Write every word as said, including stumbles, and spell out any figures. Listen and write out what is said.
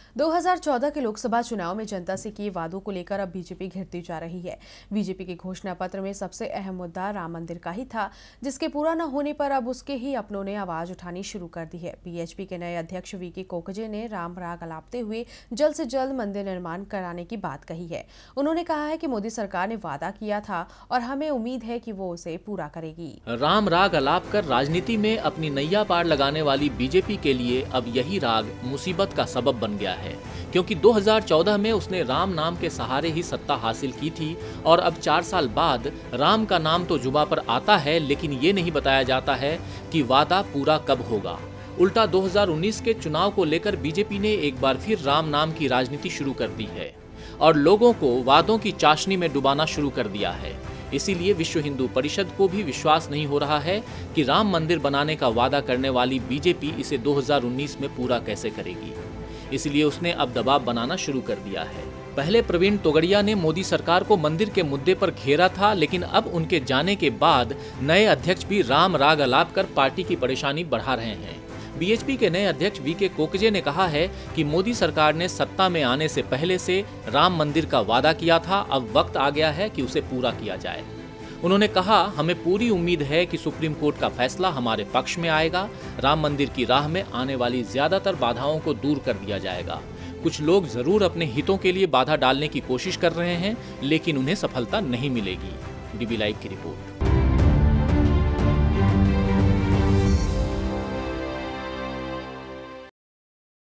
दो हज़ार चौदह के लोकसभा चुनाव में जनता से किए वादों को लेकर अब बीजेपी घिरती जा रही है। बीजेपी के घोषणा पत्र में सबसे अहम मुद्दा राम मंदिर का ही था, जिसके पूरा न होने पर अब उसके ही अपनों ने आवाज उठानी शुरू कर दी है। बीएचपी के नए अध्यक्ष वीके कोकजे ने राम राग अलापते हुए जल्द से जल्द मंदिर निर्माण कराने की बात कही है। उन्होंने कहा है कि मोदी सरकार ने वादा किया था और हमें उम्मीद है कि वो उसे पूरा करेगी। राम राग अलाप कर राजनीति में अपनी नैया पार लगाने वाली बीजेपी के लिए अब यही राग मुसीबत का सबब बन गया है, क्योंकि दो हज़ार चौदह में उसने राम नाम के सहारे ही सत्ता हासिल की थी और अब चार साल बाद राम का नाम तो जुबा पर आता है, लेकिन ये नहीं बताया जाता है कि वादा पूरा कब होगा। उल्टा दो हज़ार उन्नीस के चुनाव को लेकर बीजेपी ने एक बार फिर राम नाम की राजनीति शुरू कर दी है और लोगों को वादों की चाशनी में डुबाना शुरू कर दिया है। इसीलिए विश्व हिंदू परिषद को भी विश्वास नहीं हो रहा है कि राम मंदिर बनाने का वादा करने वाली बीजेपी इसे दो हज़ार उन्नीस में पूरा कैसे करेगी। इसलिए उसने अब दबाव बनाना शुरू कर दिया है। पहले प्रवीण तोगड़िया ने मोदी सरकार को मंदिर के मुद्दे पर घेरा था, लेकिन अब उनके जाने के बाद नए अध्यक्ष भी राम राग अलाप कर पार्टी की परेशानी बढ़ा रहे हैं। बीएचपी के नए अध्यक्ष वीके कोकजे ने कहा है कि मोदी सरकार ने सत्ता में आने से पहले से राम मंदिर का वादा किया था, अब वक्त आ गया है कि उसे पूरा किया जाए। उन्होंने कहा, हमें पूरी उम्मीद है कि सुप्रीम कोर्ट का फैसला हमारे पक्ष में आएगा। राम मंदिर की राह में आने वाली ज्यादातर बाधाओं को दूर कर दिया जाएगा। कुछ लोग जरूर अपने हितों के लिए बाधा डालने की कोशिश कर रहे हैं, लेकिन उन्हें सफलता नहीं मिलेगी। डीबी लाइव की रिपोर्ट।